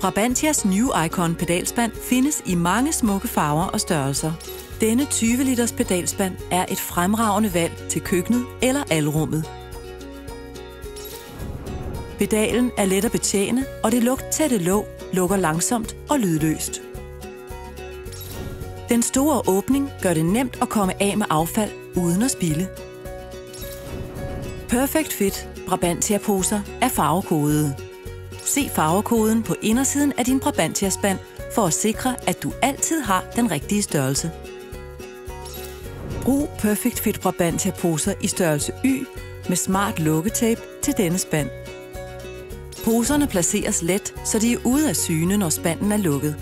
Brabantias New Icon pedalspand findes i mange smukke farver og størrelser. Denne 20 liters pedalspand er et fremragende valg til køkkenet eller alrummet. Pedalen er let at betjene, og det lugttætte låg lukker langsomt og lydløst. Den store åbning gør det nemt at komme af med affald uden at spilde. Perfect Fit Brabantia-poser er farvekodede. Se farvekoden på indersiden af din Brabantia-spand for at sikre, at du altid har den rigtige størrelse. Brug Perfect Fit Brabantia-poser i størrelse Y med smart lukketape til denne spand. Poserne placeres let, så de er ude af syne, når spanden er lukket.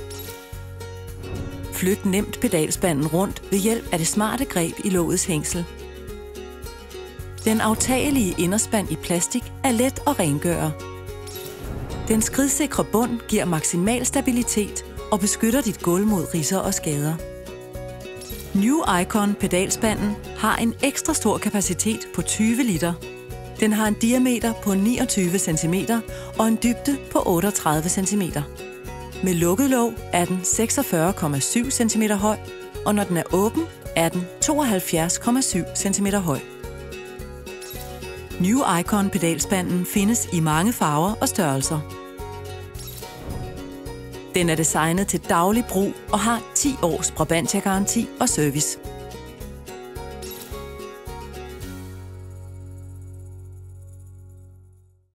Flyt nemt pedalspanden rundt ved hjælp af det smarte greb i lågets hængsel. Den aftagelige inderspand i plastik er let at rengøre. Den skridsikre bund giver maksimal stabilitet og beskytter dit gulv mod ridser og skader. New Icon pedalspanden har en ekstra stor kapacitet på 20 liter. Den har en diameter på 29 cm og en dybde på 38 cm. Med lukket låg er den 46,7 cm høj, og når den er åben, er den 72,7 cm høj. New Icon pedalspanden findes i mange farver og størrelser. Den er designet til daglig brug og har 10 års Brabantia-garanti og service.